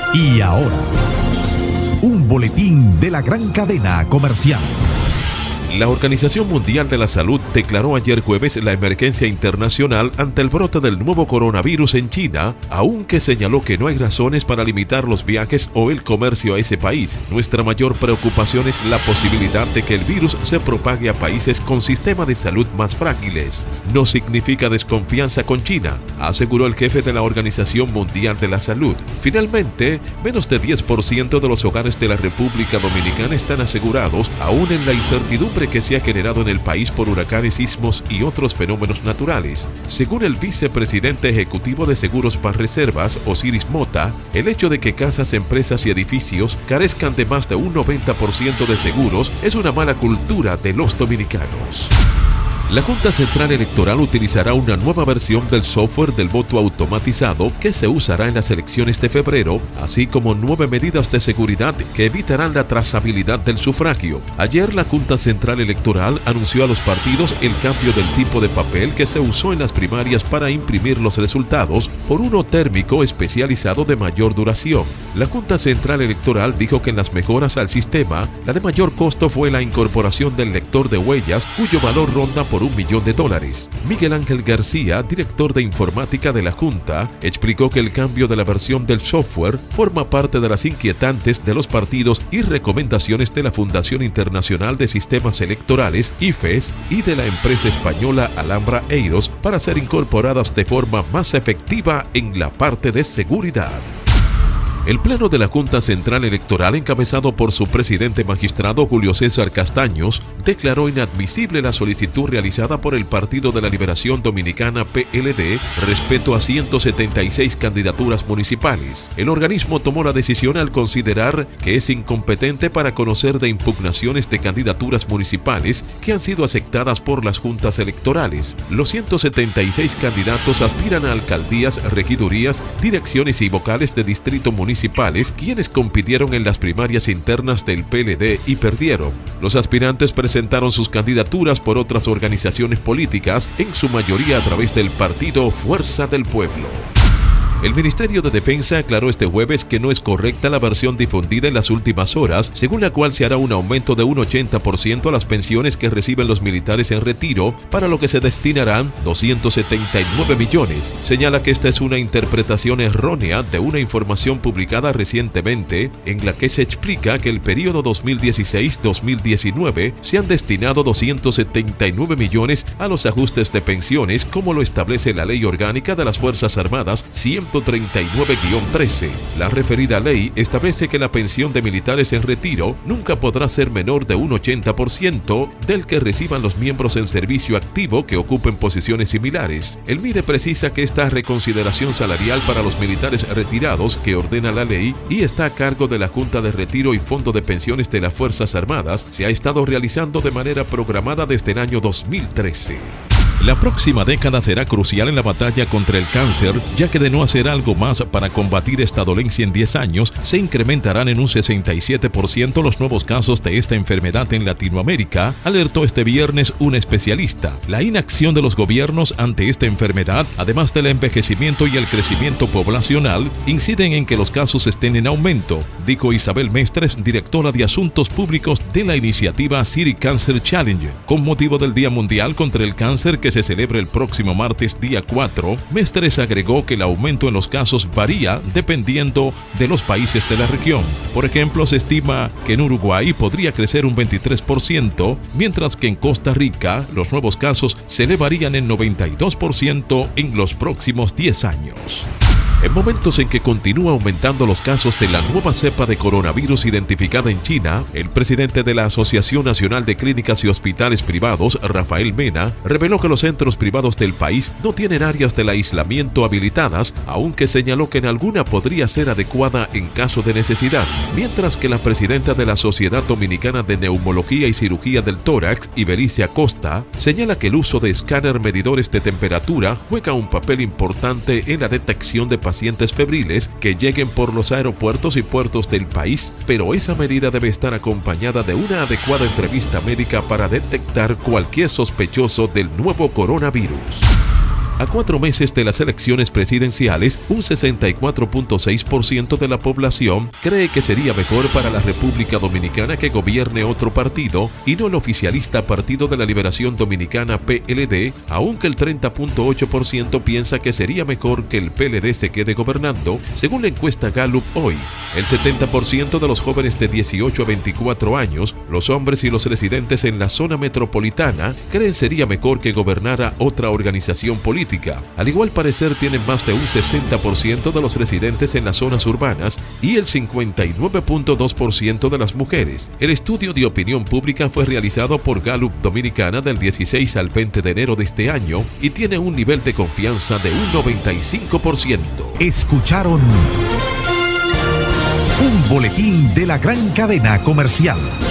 Y ahora, un boletín de la gran cadena comercial. La Organización Mundial de la Salud declaró ayer jueves la emergencia internacional ante el brote del nuevo coronavirus en China, aunque señaló que no hay razones para limitar los viajes o el comercio a ese país. Nuestra mayor preocupación es la posibilidad de que el virus se propague a países con sistemas de salud más frágiles. No significa desconfianza con China, aseguró el jefe de la Organización Mundial de la Salud. Finalmente, menos de 10% de los hogares de la República Dominicana están asegurados, aún en la incertidumbre que se ha generado en el país por huracanes, sismos y otros fenómenos naturales. Según el vicepresidente ejecutivo de Seguros Banreservas, Osiris Mota, el hecho de que casas, empresas y edificios carezcan de más de un 90% de seguros es una mala cultura de los dominicanos. La Junta Central Electoral utilizará una nueva versión del software del voto automatizado que se usará en las elecciones de febrero, así como 9 medidas de seguridad que evitarán la trazabilidad del sufragio. Ayer la Junta Central Electoral anunció a los partidos el cambio del tipo de papel que se usó en las primarias para imprimir los resultados por uno térmico especializado de mayor duración. La Junta Central Electoral dijo que en las mejoras al sistema, la de mayor costo fue la incorporación del lector de huellas, cuyo valor ronda por $1 millón. Miguel Ángel García, director de informática de la Junta, explicó que el cambio de la versión del software forma parte de las inquietantes de los partidos y recomendaciones de la Fundación Internacional de Sistemas Electorales, IFES, y de la empresa española Alhambra Eidos para ser incorporadas de forma más efectiva en la parte de seguridad. El Pleno de la Junta Central Electoral, encabezado por su presidente magistrado Julio César Castaños, declaró inadmisible la solicitud realizada por el Partido de la Liberación Dominicana PLD respecto a 176 candidaturas municipales. El organismo tomó la decisión al considerar que es incompetente para conocer de impugnaciones de candidaturas municipales que han sido aceptadas por las juntas electorales. Los 176 candidatos aspiran a alcaldías, regidurías, direcciones y vocales de distrito municipales, quienes compitieron en las primarias internas del PLD y perdieron. Los aspirantes presentaron sus candidaturas por otras organizaciones políticas, en su mayoría a través del partido Fuerza del Pueblo. El Ministerio de Defensa aclaró este jueves que no es correcta la versión difundida en las últimas horas, según la cual se hará un aumento de un 80% a las pensiones que reciben los militares en retiro, para lo que se destinarán 279 millones. Señala que esta es una interpretación errónea de una información publicada recientemente, en la que se explica que el periodo 2016-2019 se han destinado 279 millones a los ajustes de pensiones, como lo establece la Ley Orgánica de las Fuerzas Armadas 139-13. La referida ley establece que la pensión de militares en retiro nunca podrá ser menor de un 80% del que reciban los miembros en servicio activo que ocupen posiciones similares. El MIDE precisa que esta reconsideración salarial para los militares retirados que ordena la ley y está a cargo de la Junta de Retiro y Fondo de Pensiones de las Fuerzas Armadas se ha estado realizando de manera programada desde el año 2013. La próxima década será crucial en la batalla contra el cáncer, ya que de no hacer algo más para combatir esta dolencia en 10 años, se incrementarán en un 67% los nuevos casos de esta enfermedad en Latinoamérica, alertó este viernes un especialista. La inacción de los gobiernos ante esta enfermedad, además del envejecimiento y el crecimiento poblacional, inciden en que los casos estén en aumento, dijo Isabel Mestres, directora de Asuntos Públicos de la iniciativa City Cancer Challenge. Con motivo del Día Mundial contra el Cáncer que se celebra el próximo martes día 4, Mestres agregó que el aumento en los casos varía dependiendo de los países de la región. Por ejemplo, se estima que en Uruguay podría crecer un 23%, mientras que en Costa Rica los nuevos casos se elevarían en 92% en los próximos 10 años. En momentos en que continúa aumentando los casos de la nueva cepa de coronavirus identificada en China, el presidente de la Asociación Nacional de Clínicas y Hospitales Privados, Rafael Mena, reveló que los centros privados del país no tienen áreas del aislamiento habilitadas, aunque señaló que en alguna podría ser adecuada en caso de necesidad, mientras que la presidenta de la Sociedad Dominicana de Neumología y Cirugía del Tórax, Ibericia Costa, señala que el uso de escáner medidores de temperatura juega un papel importante en la detección de pacientes febriles que lleguen por los aeropuertos y puertos del país, pero esa medida debe estar acompañada de una adecuada entrevista médica para detectar cualquier sospechoso del nuevo coronavirus. A 4 meses de las elecciones presidenciales, un 64.6% de la población cree que sería mejor para la República Dominicana que gobierne otro partido y no el oficialista Partido de la Liberación Dominicana PLD, aunque el 30.8% piensa que sería mejor que el PLD se quede gobernando, según la encuesta Gallup hoy. El 70% de los jóvenes de 18 a 24 años, los hombres y los residentes en la zona metropolitana, creen sería mejor que gobernara otra organización política. Al igual parecer tienen más de un 60% de los residentes en las zonas urbanas y el 59.2% de las mujeres. El estudio de opinión pública fue realizado por Gallup Dominicana del 16 al 20 de enero de este año y tiene un nivel de confianza de un 95%. Escucharon un boletín de la gran cadena comercial.